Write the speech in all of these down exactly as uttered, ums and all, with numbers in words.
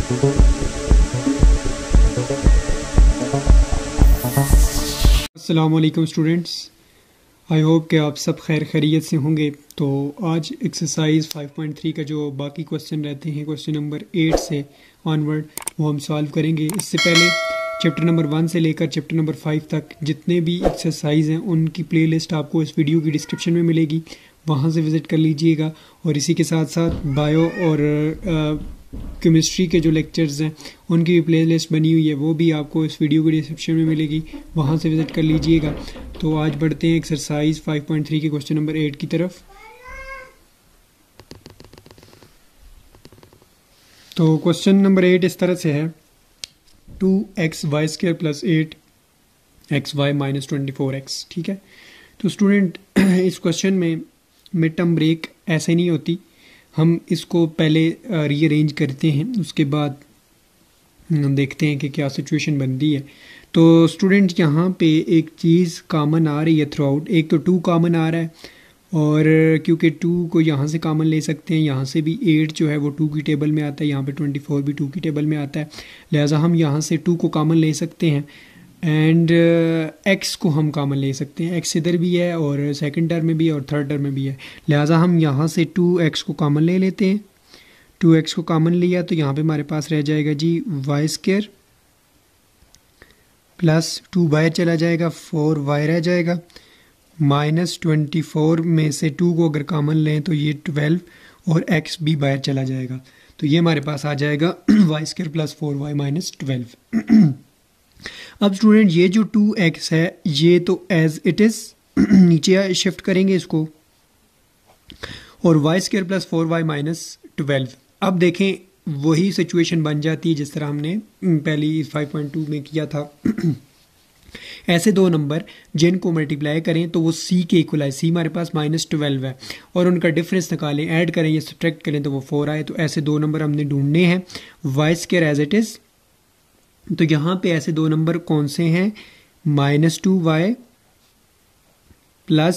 अस्सलाम वालेकुम students, I hope कि आप सब खैर खैरियत से होंगे। तो आज एक्सरसाइज फाइव पॉइंट थ्री का जो बाकी क्वेश्चन रहते हैं, क्वेश्चन नंबर एट से ऑनवर्ड, वो हम सॉल्व करेंगे। इससे पहले चैप्टर नंबर वन से लेकर चैप्टर नंबर फाइव तक जितने भी एक्सरसाइज हैं उनकी प्लेलिस्ट आपको इस वीडियो की डिस्क्रिप्शन में मिलेगी, वहाँ से विज़िट कर लीजिएगा। और इसी के साथ साथ बायो और केमिस्ट्री के जो लेक्चर्स हैं उनकी भी प्लेलिस्ट बनी हुई है, वो भी आपको इस वीडियो की डिस्क्रिप्शन में मिलेगी, वहाँ से विज़िट कर लीजिएगा। तो आज बढ़ते हैं एक्सरसाइज फाइव पॉइंट थ्री के क्वेश्चन नंबर एट की तरफ। तो क्वेश्चन नंबर एट इस तरह से है, two x y square plus eight x y minus twenty four x. ठीक है, तो स्टूडेंट इस क्वेश्चन में मिड टर्म ब्रेक ऐसे नहीं होती, हम इसको पहले रीअरेंज करते हैं, उसके बाद हम देखते हैं कि क्या सिचुएशन बनती है। तो स्टूडेंट यहाँ पे एक चीज़ कॉमन आ रही है थ्रू आउट, एक तो टू कॉमन आ रहा है, और क्योंकि टू को यहाँ से कॉमन ले सकते हैं, यहाँ से भी एट जो है वो टू की टेबल में आता है, यहाँ पे ट्वेंटी फोर भी टू की टेबल में आता है, लिहाजा हम यहाँ से टू को कॉमन ले सकते हैं। एंड एक्स uh, को हम कॉमन ले सकते हैं, एक्स इधर भी है और सेकंड टर्म में भी है और थर्ड टर्म में भी है, लिहाजा हम यहाँ से टू एक्स को कॉमन ले लेते हैं। टू एक्स को कॉमन लिया तो यहाँ पे हमारे पास रह जाएगा जी वाई स्क्र प्लस टू बाहर चला जाएगा, फोर वाई रह जाएगा, माइनस ट्वेंटी फोर में से टू को अगर कॉमन लें तो ये ट्वेल्व और एक्स भी बाहर चला जाएगा, तो ये हमारे पास आ जाएगा y square plus four y minus twelve. अब स्टूडेंट ये जो टू एक्स है ये तो एज इट इज़ नीचे शिफ्ट करेंगे इसको, और y square plus four y minus twelve. अब देखें वही सिचुएशन बन जाती है जिस तरह हमने पहली फाइव पॉइंट टू में किया था। ऐसे दो नंबर जिनको मल्टीप्लाई करें तो वो सी के इक्वल है, सी हमारे पास माइनस ट्वेल्व है, और उनका डिफरेंस निकालें, ऐड करें या सब्ट्रैक्ट करें तो वो फोर आए। तो ऐसे दो नंबर हमने ढूंढने हैं, y square as it is. तो यहाँ पे ऐसे दो नंबर कौन से हैं, minus two y plus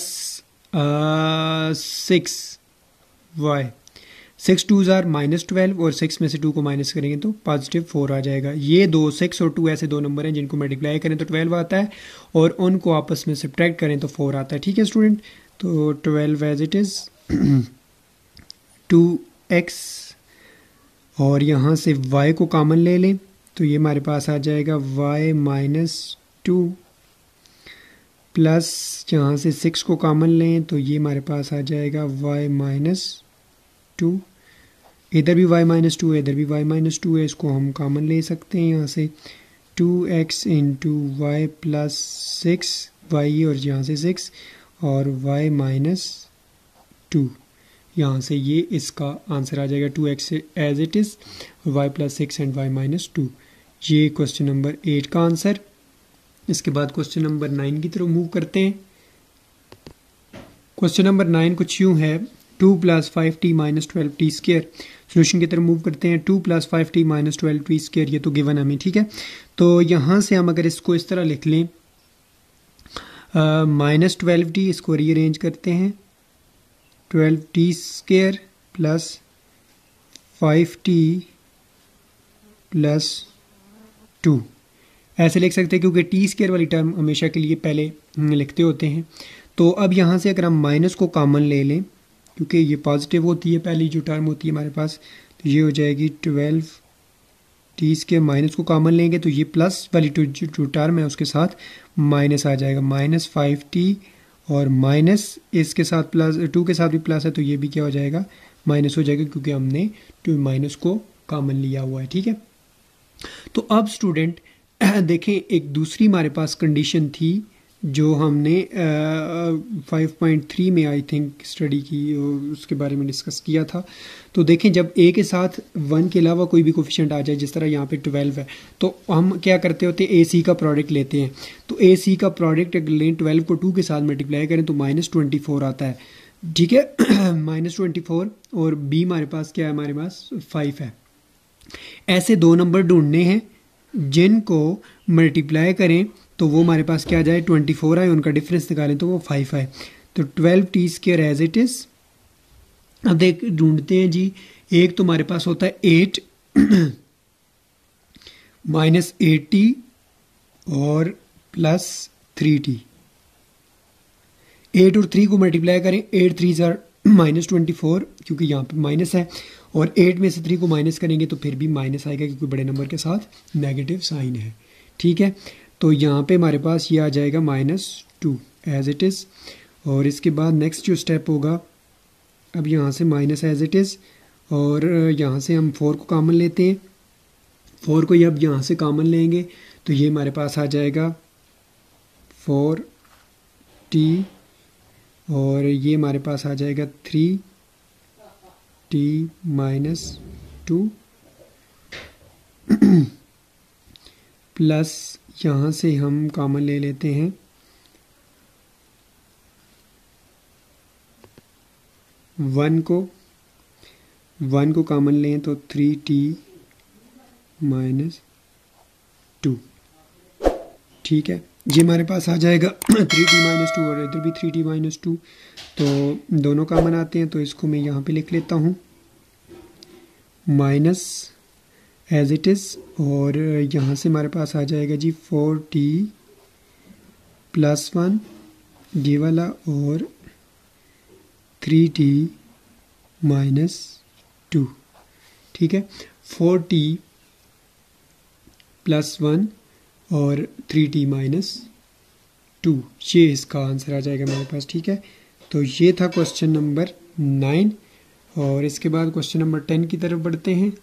six y, six two ज़ार माइनस ट्वेल्व, और सिक्स में से टू को माइनस करेंगे तो पॉजिटिव फोर आ जाएगा। ये दो सिक्स और टू ऐसे दो नंबर हैं जिनको मल्टीप्लाई करें तो ट्वेल्व आता है, और उनको आपस में सब्ट्रैक्ट करें तो फोर आता है। ठीक है स्टूडेंट, तो twelve as it is, two x, और यहाँ से वाई को कॉमन ले लें तो ये हमारे पास आ जाएगा y माइनस टू, प्लस यहाँ से सिक्स को कॉमन लें तो ये हमारे पास आ जाएगा y माइनस टू, इधर भी y माइनस टू है, इधर भी y माइनस टू है, इसको हम कॉमन ले सकते हैं यहाँ से, two x into y plus six y, और यहाँ से सिक्स और y माइनस टू, यहाँ से ये इसका आंसर आ जाएगा two x as it is, y plus six and y minus two. ये क्वेश्चन नंबर एट का आंसर। इसके बाद क्वेश्चन नंबर नाइन की तरफ मूव करते हैं। क्वेश्चन नंबर नाइन कुछ यूँ है, two plus five t minus twelve t square. Solution की तरफ मूव करते हैं। Two plus five t minus twelve t square, ये तो गिवन हमें, ठीक है। तो यहाँ से हम अगर इसको इस तरह लिख लें, माइनस ट्वेल्व टी, इसको रीअरेंज करते हैं, twelve t square plus five t plus two, ऐसे लिख सकते हैं क्योंकि टी स्क्र वाली टर्म हमेशा के लिए पहले लिखते होते हैं। तो अब यहाँ से अगर हम माइनस को कॉमन ले लें, क्योंकि ये पॉजिटिव होती है पहली जो टर्म होती है हमारे पास, तो ये हो जाएगी ट्वेल्व टी स्क्र, माइनस को कॉमन लेंगे तो ये प्लस वाली जो टर्म है उसके साथ माइनस आ जाएगा, माइनस फाइव टी, और माइनस इसके साथ प्लस, टू के साथ भी प्लस है तो ये भी क्या हो जाएगा, माइनस हो जाएगा, क्योंकि हमने टू माइनस को कॉमन लिया हुआ है। ठीक है, तो अब स्टूडेंट देखें एक दूसरी हमारे पास कंडीशन थी जो हमने फाइव पॉइंट थ्री में आई थिंक स्टडी की, उसके बारे में डिस्कस किया था। तो देखें जब ए के साथ वन के अलावा कोई भी कोफिशिएंट आ जाए, जिस तरह यहाँ पे ट्वेल्व है, तो हम क्या करते होते हैं, ए सी का प्रोडक्ट लेते हैं। तो ए सी का प्रोडक्ट अगर लें, ट्वेल्व को टू के साथ मल्टीप्लाई करें तो माइनस ट्वेंटी फोर आता है, ठीक है, माइनस ट्वेंटी फोर, और बी हमारे पास क्या है, हमारे पास फाइव है। ऐसे दो नंबर ढूंढने हैं जिनको मल्टीप्लाई करें तो वो हमारे पास क्या आ जाए, ट्वेंटी फोर आए, उनका डिफरेंस निकालें तो वो फाइव आए। तो twelve t square as it is. अब देख ढूंढते हैं जी, एक तो हमारे पास होता है एट माइनस एट टी और प्लस थ्री टी। एट और थ्री को मल्टीप्लाई करें, एट थ्री ज़ार माइनस ट्वेंटी फोर, क्योंकि यहाँ पे माइनस है, और एट में से थ्री को माइनस करेंगे तो फिर भी माइनस आएगा क्योंकि बड़े नंबर के साथ नेगेटिव साइन है। ठीक है, तो यहाँ पे हमारे पास ये आ जाएगा minus two as it is. और इसके बाद नेक्स्ट जो स्टेप होगा, अब यहाँ से माइनस एज इट इज़, और यहाँ से हम फोर को कॉमन लेते हैं। फोर को अब यहाँ से कॉमन लेंगे तो ये हमारे पास आ जाएगा फोर टी, और ये हमारे पास आ जाएगा three t minus two plus यहाँ से हम कॉमन ले लेते हैं वन को, वन को कॉमन लें तो थ्री टी माइनस टू। ठीक है, ये हमारे पास आ जाएगा थ्री टी माइनस टू, और इधर भी थ्री टी माइनस टू, तो दोनों कॉमन आते हैं, तो इसको मैं यहाँ पे लिख लेता हूँ माइनस एज इट इज़, और यहाँ से हमारे पास आ जाएगा जी फोर टी प्लस वन ये वाला, और थ्री टी माइनस टू। ठीक है, फोर टी प्लस वन और थ्री टी माइनस टू, ये इसका आंसर आ जाएगा हमारे पास। ठीक है, तो ये था क्वेश्चन नंबर नाइन, और इसके बाद क्वेश्चन नंबर टेन की तरफ बढ़ते हैं।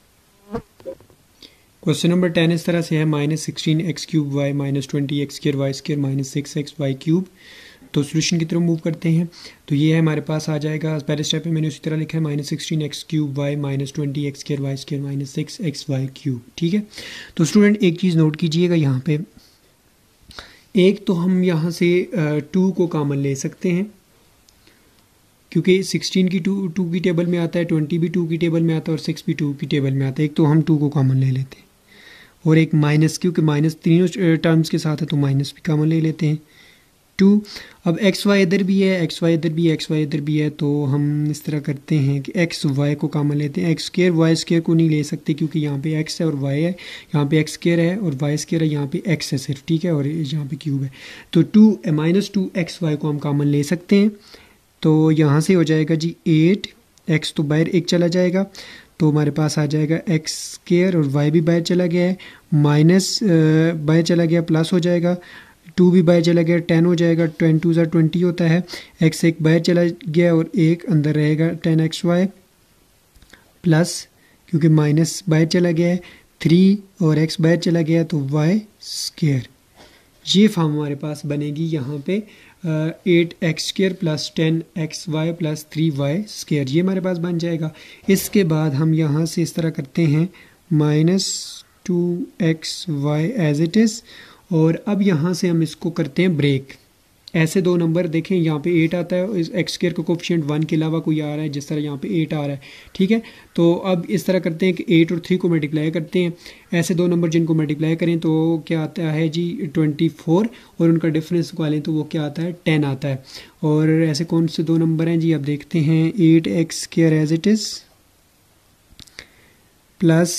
क्वेश्चन नंबर टेन इस तरह से है, minus sixteen x cube y minus twenty x square y square minus six x y cube. तो सोल्यूशन की तरफ मूव करते हैं, तो ये है हमारे पास आ जाएगा, पहले स्टेप में मैंने उसी तरह लिखा है minus sixteen x cube y minus twenty x square y square minus six x y cube. ठीक है, तो स्टूडेंट एक चीज़ नोट कीजिएगा यहाँ पे, एक तो हम यहाँ से टू को कॉमन ले सकते हैं क्योंकि सिक्सटीन की टू टू की टेबल में आता है, ट्वेंटी भी टू की टेबल में आता है और सिक्स भी टू की टेबल में आता है। एक तो हम टू को कॉमन ले लेते हैं, और एक माइनस, क्योंकि माइनस तीनों टर्म्स के साथ है तो माइनस भी कॉमन ले लेते हैं टू। अब एक्स वाई इधर भी है, एक्स वाई इधर भी है, एक्स वाई इधर भी है, तो हम इस तरह करते हैं कि एक्स वाई को कॉमन लेते हैं। एक्स स्क्र वाई स्क्र को नहीं ले सकते क्योंकि यहाँ पे एक्स है और वाई है, यहाँ पे एक्स स्क्र है और वाई स्क्र है, यहाँ पे एक्स है सिर्फ। ठीक है, और यहाँ पे क्यूब है, तो two minus two x y को हम कॉमन ले सकते हैं। तो यहाँ से हो जाएगा जी एट, एक्स तो बाहर एक चला जाएगा, तो हमारे पास आ जाएगा एक्स स्क्र, और वाई भी बाहर चला गया है, माइनस बाहर चला गया, प्लस हो जाएगा, टू भी बाहर चला गया, टेन हो जाएगा, टेन टू ज़ा ट्वेंटी होता है, एक्स एक बाहर चला गया और एक अंदर रहेगा, टेन एक्स वाई प्लस, क्योंकि माइनस बाहर चला गया है, थ्री और एक्स बाहर चला गया तो वाई स्क्र। ये फॉर्म हमारे पास बनेगी यहाँ पे eight x square plus ten x y plus three y square, ये हमारे पास बन जाएगा। इसके बाद हम यहाँ से इस तरह करते हैं minus two x y as it is, और अब यहाँ से हम इसको करते हैं ब्रेक। ऐसे दो नंबर देखें, यहाँ पे एट आता है, इस एक्स स्क्र का कोफिशिएंट वन के अलावा कोई आ रहा है, जिस तरह यहाँ पे एट आ रहा है। ठीक है, तो अब इस तरह करते हैं कि एट और थ्री को मल्टीप्लाई करते हैं। ऐसे दो नंबर जिनको मल्टीप्लाई करें तो क्या आता है जी ट्वेंटी फोर, और उनका डिफरेंस निकालें तो वो क्या आता है, टेन आता है। और ऐसे कौन से दो नंबर हैं जी, अब देखते हैं, eight x square as it is plus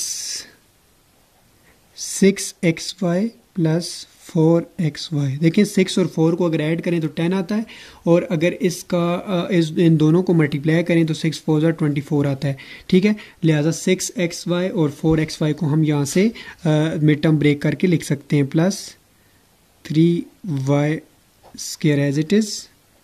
six x y plus four x y. देखिए सिक्स और फोर को अगर ऐड करें तो टेन आता है, और अगर इसका इस इन दोनों को मल्टीप्लाई करें तो सिक्स फोर ज़ा ट्वेंटी फोर आता है। ठीक है, लिहाजा सिक्स एक्स वाई और फोर एक्स वाई को हम यहाँ से मिड टर्म ब्रेक करके लिख सकते हैं, plus three y square as it is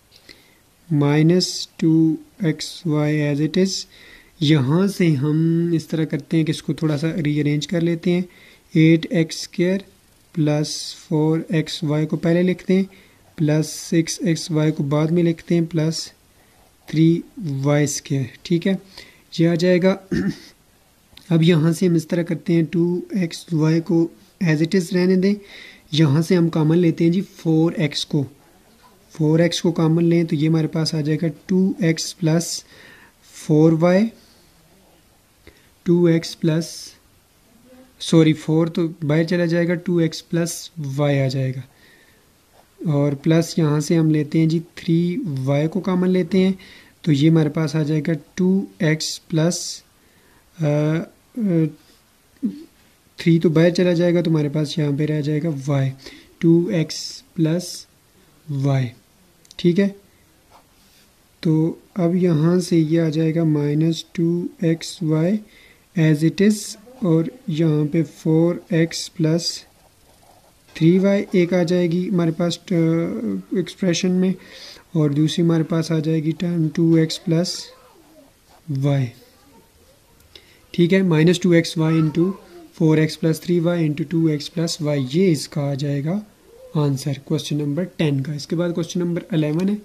minus two x y as it is. यहाँ से हम इस तरह करते हैं कि इसको थोड़ा सा रीअरेंज कर लेते हैं, eight x square plus four x y को पहले लिखते हैं, प्लस सिक्स एक्स वाई को बाद में लिखते हैं, प्लस थ्री वाई स्क्र। ठीक है, ये आ जाएगा। अब यहाँ से हम इस तरह करते हैं, टू एक्स वाई को एज इट इज़ रहने दें, यहाँ से हम कॉमन लेते हैं जी फोर एक्स को, फोर एक्स को कॉमन लें तो ये हमारे पास आ जाएगा two x plus four y, two x plus sorry four तो बाहर चला जाएगा, टू एक्स प्लस वाई आ जाएगा, और प्लस यहाँ से हम लेते हैं जी थ्री वाई को कॉमन लेते हैं तो ये हमारे पास आ जाएगा टू एक्स प्लस थ्री तो बाहर चला जाएगा, तो हमारे पास यहाँ पे रह जाएगा y, two x plus y. ठीक है, तो अब यहाँ से ये आ जाएगा minus two x y as it is, और यहाँ पे four x plus three y एक आ जाएगी हमारे पास एक्सप्रेशन में, और दूसरी हमारे पास आ जाएगी term two x plus y. ठीक है, minus two x y into four x plus three y into two x plus y, ये इसका आ जाएगा आंसर क्वेश्चन नंबर टेन का। इसके बाद क्वेश्चन नंबर अलेवन है।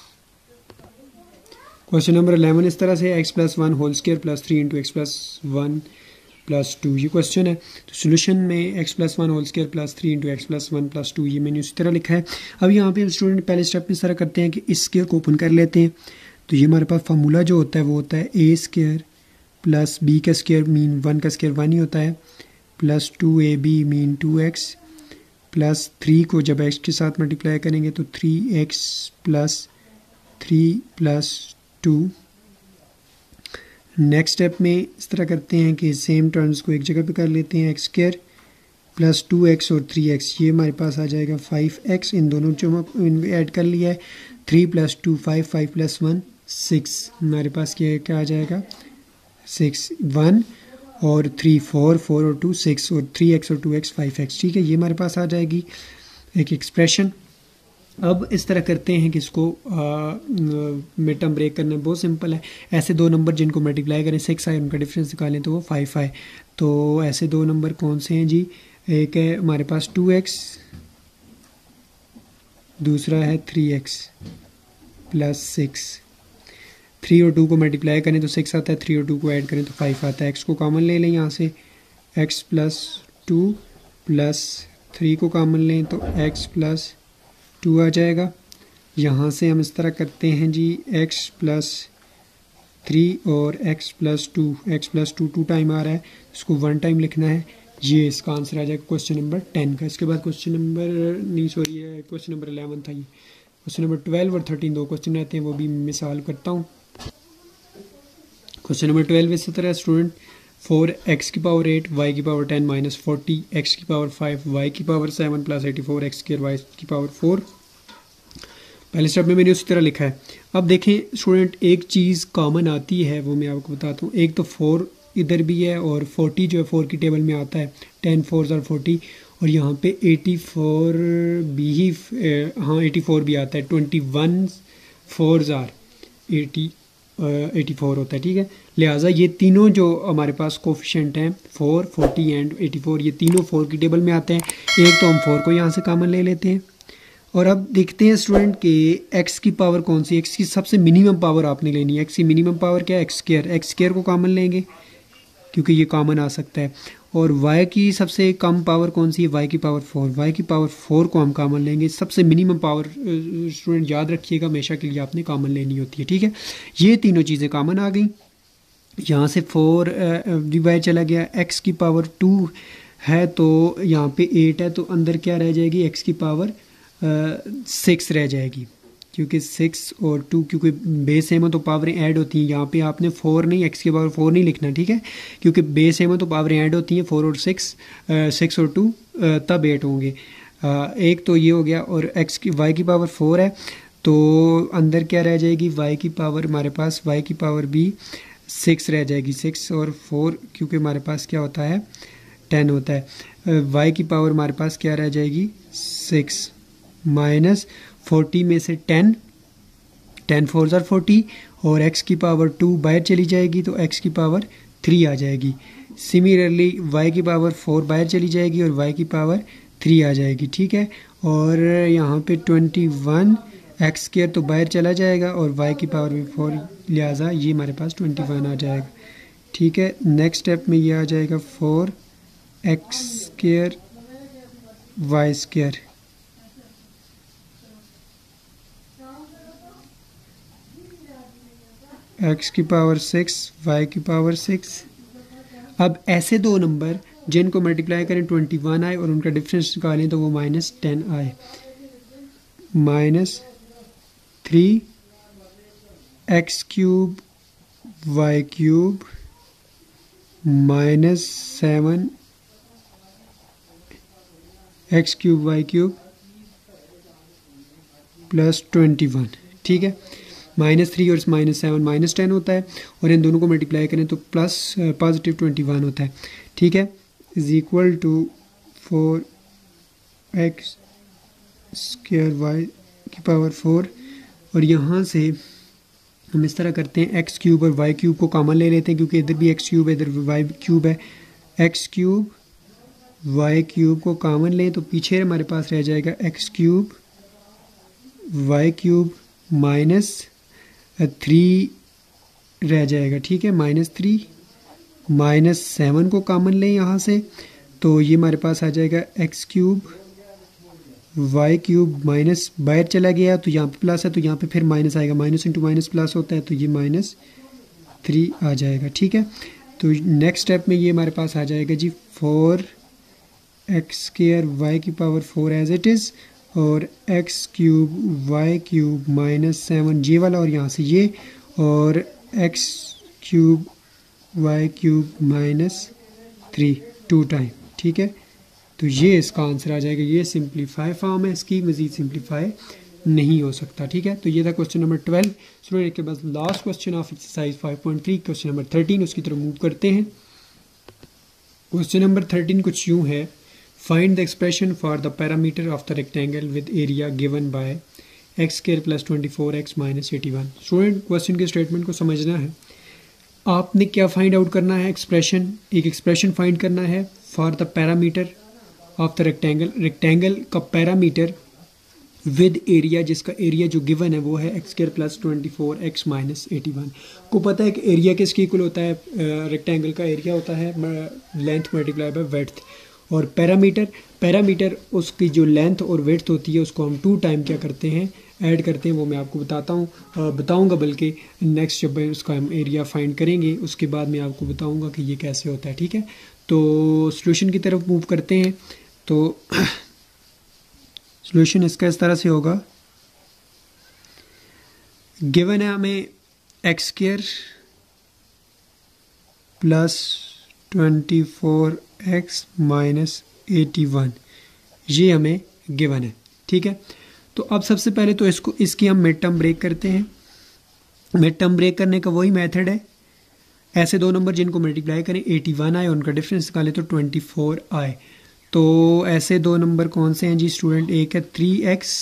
क्वेश्चन नंबर अलेवन इस तरह से, x plus one whole square plus three into x plus one plus two, ये क्वेश्चन है। तो सोल्यूशन में x plus one whole square plus three into x plus one plus two, ये मैंने उसी तरह लिखा है। अब यहाँ पे स्टूडेंट पहले स्टेप में इस तरह करते हैं कि इस स्क्वायर को ओपन कर लेते हैं। तो ये हमारे पास फार्मूला जो होता है वो होता है ए स्क्वायर प्लस बी का स्क्वायर मीन वन का स्क्वायर वन ही होता है, plus two a b mean two x, plus three को जब एक्स के साथ मल्टीप्लाई करेंगे तो three x plus three plus two. Next step में इस तरह करते हैं कि सेम टर्म्स को एक जगह पे कर लेते हैं, x square plus two x और थ्री एक्स, ये हमारे पास आ जाएगा फाइव एक्स, इन दोनों जो ऐड कर लिया है, three plus two five, five plus one six, हमारे पास ये क्या आ जाएगा सिक्स, वन और थ्री फोर, फोर और टू सिक्स, और थ्री एक्स और टू एक्स फाइव एक्स। ठीक है, ये हमारे पास आ जाएगी एक एक्सप्रेशन। अब इस तरह करते हैं कि इसको मिड टर्म ब्रेक करना बहुत सिंपल है। ऐसे दो नंबर जिनको मल्टीप्लाई करें सिक्स आए, उनका डिफरेंस निकालें तो वो फाइव आए। तो ऐसे दो नंबर कौन से हैं जी, एक है हमारे पास टू एक्स, दूसरा है three x plus six. Three और टू को मल्टीप्लाई करें तो सिक्स आता है, थ्री और टू को ऐड करें तो फाइव आता है। एक्स को कॉमन ले लें यहाँ से, x plus two plus three को कॉमन लें तो एक्स प्लस टू आ जाएगा। यहाँ से हम इस तरह करते हैं जी, एक्स प्लस थ्री और x plus two, x plus two two time आ रहा है, इसको वन टाइम लिखना है, ये इसका आंसर आ जाएगा क्वेश्चन नंबर टेन का। इसके बाद क्वेश्चन नंबर नहीं सॉरी है क्वेश्चन नंबर इलेवन था ये। क्वेश्चन नंबर ट्वेल्व और थर्टीन दो क्वेश्चन रहते हैं, वो भी मैं सॉल्व करता हूँ। क्वेश्चन नंबर ट्वेल्व इस तरह स्टूडेंट, फोर एक्स की पावर एट, वाई की power ten minus forty, x की पावर फाइव, वाई की power seven plus eighty four, x square y की पावर फोर। पहले स्टेप में मैंने उसी तरह लिखा है। अब देखें स्टूडेंट, एक चीज़ कॉमन आती है वो मैं आपको बताता हूँ। एक तो फोर इधर भी है और फोर्टी जो है फोर की टेबल में आता है, टेन फोर और फोर्टी, और यहाँ पे एटी फोर भी ही हाँ एटी फोर भी आता है, ट्वेंटी वन फोर जार एटी एटी फोर होता है। ठीक है, लिहाजा ये तीनों जो हमारे पास कोफिशेंट हैं four, forty and eighty four, ये तीनों फोर की टेबल में आते हैं। एक तो हम फोर को यहाँ से कॉमन ले लेते हैं। और अब देखते हैं स्टूडेंट कि एक्स की पावर कौन सी, एक्स की सबसे मिनिमम पावर आपने लेनी है। एक्स की मिनिमम पावर क्या है, एक्स स्क्वायर, एक्स स्क्वायर को कॉमन लेंगे क्योंकि ये कॉमन आ सकता है। और वाई की सबसे कम पावर कौन सी है, वाई की पावर फोर, वाई की पावर फोर को हम कॉमन लेंगे। सबसे मिनिमम पावर स्टूडेंट याद रखिएगा हमेशा के लिए आपने कॉमन लेनी होती है। ठीक है, ये तीनों चीज़ें कॉमन आ गई। यहाँ से फोर डिवाइड चला गया, एक्स की पावर टू है तो यहाँ पे एट है, तो अंदर क्या रह जाएगी, एक्स की पावर सिक्स रह जाएगी, क्योंकि सिक्स और टू क्योंकि बेस सेम हो तो पावरें ऐड होती हैं। यहाँ पे आपने फोर नहीं, एक्स की पावर फोर नहीं लिखना, ठीक है, क्योंकि बेस सेम हो तो पावरें ऐड होती हैं, फोर और सिक्स, सिक्स और टू तब एट होंगे। एक तो ये हो गया, और एक्स की वाई की पावर फोर है तो अंदर क्या रह जाएगी, वाई की पावर हमारे पास वाई की पावर भी सिक्स रह जाएगी, सिक्स और फोर क्योंकि हमारे पास क्या होता है टेन होता है। वाई की पावर हमारे पास क्या रह जाएगी सिक्स, माइनस फोर्टी में से टेन, टेन फोर ज़ार फोर्टी, और एक्स की पावर टू बाहर चली जाएगी तो एक्स की पावर थ्री आ जाएगी। सिमिलरली वाई की पावर फोर बाहर चली जाएगी और वाई की पावर थ्री आ जाएगी। ठीक है, और यहाँ पे ट्वेंटी वन एक्स स्क्वायर तो बाहर चला जाएगा और वाई की पावर भी फोर, लिहाजा ये हमारे पास ट्वेंटी वन आ जाएगा। ठीक है, नेक्स्ट स्टेप में ये आ जाएगा four x square y square, x की पावर सिक्स, वाई की पावर सिक्स। अब ऐसे दो नंबर जिनको मल्टीप्लाई करें ट्वेंटी वन आए और उनका डिफरेंस निकालें तो वो माइनस टेन आए, minus three x cube y cube minus seven x cube y cube plus twenty one, ठीक है। माइनस थ्री और माइनस सेवन माइनस टेन होता है, और इन दोनों को मल्टीप्लाई करें तो प्लस पॉजिटिव ट्वेंटी वन होता है, ठीक है। Is equal to four x square y की पावर फोर, और यहाँ से हम इस तरह करते हैं, एक्स क्यूब और वाई क्यूब को कॉमन ले लेते हैं, क्योंकि इधर भी एक्स क्यूब है इधर वाई क्यूब है। एक्स क्यूब वाई क्यूब को कॉमन लें तो पीछे हमारे पास रह जाएगा x cube y cube minus three रह जाएगा, ठीक है। माइनस थ्री माइनस सेवन को कॉमन लें यहाँ से, तो ये हमारे पास आ जाएगा x cube y cube minus बाहर चला गया तो यहाँ पे प्लस है, तो यहाँ पे फिर माइनस आएगा, माइनस इंटू माइनस प्लस होता है, तो ये माइनस थ्री आ जाएगा, ठीक है। तो नेक्स्ट स्टेप में ये हमारे पास आ जाएगा जी फोर एक्स स्क्वायर वाई की power four as it is, और x cube y cube minus seven ये वाला, और यहाँ से ये, और x cube y cube minus three two time, ठीक है। तो ये इसका आंसर आ जाएगा। ये सिंप्लीफाई फॉर्म है इसकी, मज़ीद सिंप्लीफाई नहीं हो सकता, ठीक है। तो ये था क्वेश्चन नंबर ट्वेल्व। स्टूडेंट के बाद last question of exercise five point three, question number thirteen, उसकी तरफ मूव करते हैं। क्वेश्चन नंबर थर्टीन कुछ यूँ है, find the expression for the parameter of the rectangle with area given by x square plus twenty four x minus eighty one. Student question के statement को समझना है, आपने क्या फाइंड आउट करना है, एक्सप्रेशन, एक एक्सप्रेशन फाइंड करना है for the parameter of the rectangle, rectangle का पैरामीटर विद एरिया, जिसका एरिया जो गिवन है वो है x square plus twenty four x minus eighty one. को पता है कि एरिया किसके इक्वल होता है, रेक्टेंगल का एरिया होता है लेंथ मल्टीप्लाई बाय विड्थ, और पैरामीटर पैरामीटर उसकी जो लेंथ और विड्थ होती है उसको हम टू टाइम क्या करते हैं, ऐड करते हैं। वो मैं आपको बताता हूँ, बताऊँगा बल्कि नेक्स्ट जब उसका हम एरिया फाइंड करेंगे उसके बाद मैं आपको बताऊँगा कि ये कैसे होता है, ठीक है। तो सॉल्यूशन की तरफ मूव करते हैं। तो सॉल्यूशन इसका इस तरह से होगा, गिवन है हमें x square plus twenty four x minus eighty one, ये हमें गिवन है, ठीक है। तो अब सबसे पहले तो इसको इसकी हम मिड टर्म ब्रेक करते हैं। मिड टर्म ब्रेक करने का वही मेथड है, ऐसे दो नंबर जिनको मल्टीप्लाई करें एटी वन आए, उनका डिफरेंस निकालें तो ट्वेंटी फोर आए। तो ऐसे दो नंबर कौन से हैं जी स्टूडेंट, एक है थ्री एक्स,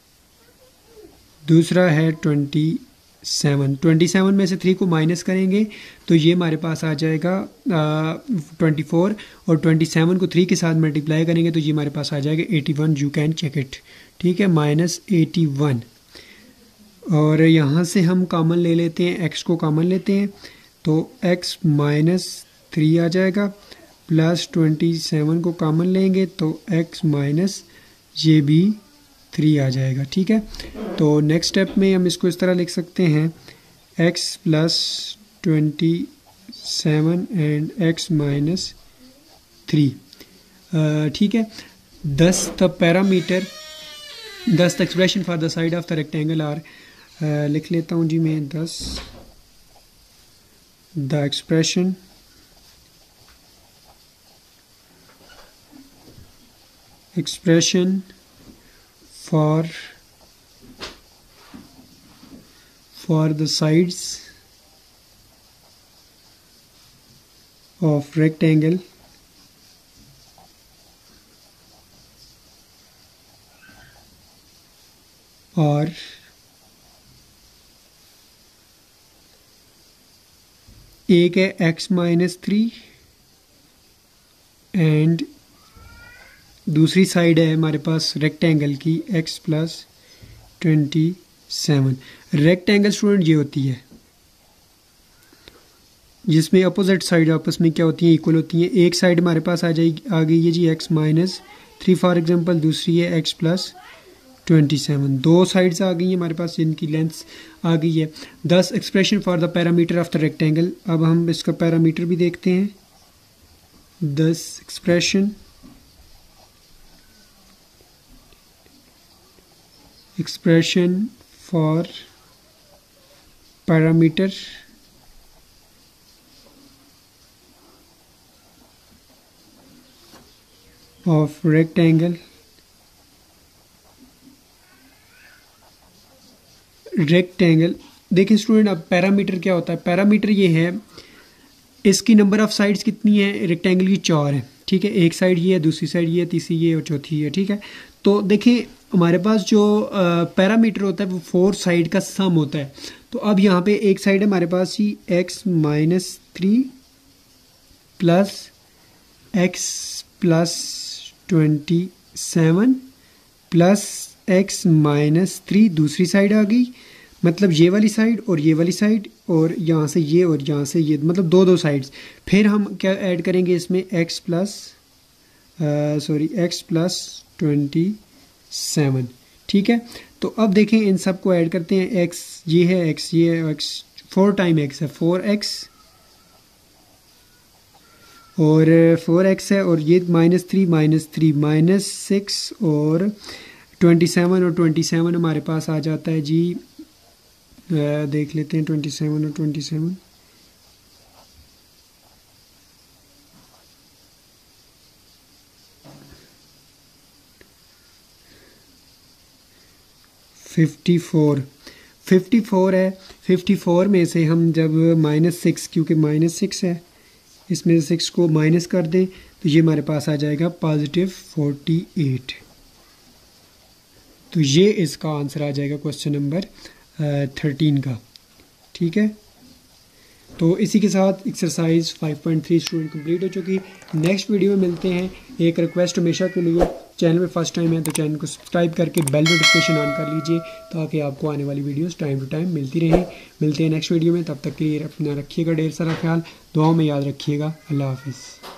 दूसरा है ट्वेंटी सेवन। ट्वेंटी सेवन में से थ्री को माइनस करेंगे तो ये हमारे पास आ जाएगा ट्वेंटी फोर, और ट्वेंटी सेवन को थ्री के साथ मल्टीप्लाई करेंगे तो ये हमारे पास आ जाएगा eighty one, you can check it, ठीक है, माइनस एटी वन। और यहाँ से हम कॉमन ले लेते हैं, एक्स को कॉमन लेते हैं तो एक्स माइनस थ्री आ जाएगा, प्लस ट्वेंटी सेवन को कॉमन लेंगे तो एक्स माइनस ये भी थ्री आ जाएगा, ठीक है। तो नेक्स्ट स्टेप में हम इसको इस तरह लिख सकते हैं, x plus twenty seven and x minus three, ठीक है। Thus the parameter thus the expression for the side of the rectangle are, लिख लेता हूँ जी मैं, thus the expression expression for for the sides of rectangle or एक है x minus three and दूसरी साइड है हमारे पास रेक्टेंगल की x plus twenty seven. Rectangle student ये होती है जिसमें अपोजिट साइड आपस में क्या होती है, इक्वल होती है। एक साइड हमारे पास आ जाएगी आ गई है जी x minus three for example, दूसरी है x प्लस ट्वेंटी सेवन। दो साइड्स आ गई हैं हमारे पास जिनकी लेंथ आ गई है। Thus expression for the parameter of the rectangle, अब हम इसका पैरामीटर भी देखते हैं। Thus expression expression for parameter of rectangle rectangle, देखिए स्टूडेंट अब पैरामीटर क्या होता है, पैरामीटर ये है इसकी नंबर ऑफ साइड्स कितनी है, रेक्टेंगल की चार है, ठीक है, एक साइड ये है, दूसरी साइड ये है, तीसरी ये और चौथी है, ठीक है। तो देखिए हमारे पास जो पैरामीटर होता है वो फोर साइड का सम होता है। तो अब यहाँ पे एक साइड है हमारे पास ही x minus three plus x plus twenty seven plus x minus three, दूसरी साइड आ गई, मतलब ये वाली साइड और ये वाली साइड, और यहाँ से ये और यहाँ से ये, मतलब दो दो साइड्स। फिर हम क्या ऐड करेंगे इसमें, x plus sorry x plus twenty seven, ठीक है। तो अब देखें इन सब को ऐड करते हैं, एक्स ये है, एक्स ये है, एक्स फोर टाइम एक्स है, फोर एक्स और फोर एक्स है, और ये minus three minus three minus six और ट्वेंटी सेवन, और ट्वेंटी सेवन हमारे पास आ जाता है जी, आ, देख लेते हैं ट्वेंटी सेवन और twenty seven, fifty four, fifty four है। फिफ्टी फोर में से हम जब माइनस सिक्स, क्योंकि माइनस सिक्स है, इसमें से सिक्स को माइनस कर दें तो ये हमारे पास आ जाएगा पॉजिटिव फोर्टी एट। तो ये इसका आंसर आ जाएगा क्वेश्चन नंबर थर्टीन का, ठीक है। तो इसी के साथ exercise five point three student complete हो चुकी। नेक्स्ट वीडियो में मिलते हैं। एक रिक्वेस्ट हमेशा के लिए, चैनल में फर्स्ट टाइम है तो चैनल को सब्सक्राइब करके बेल नोटिफिकेशन ऑन कर लीजिए ताकि आपको आने वाली वीडियोस टाइम टू टाइम मिलती रहें। मिलते हैं नेक्स्ट वीडियो में, तब तक के लिए अपना रखिएगा ढेर सारा ख्याल, दुआओं में याद रखिएगा। अल्लाह हाफिज़।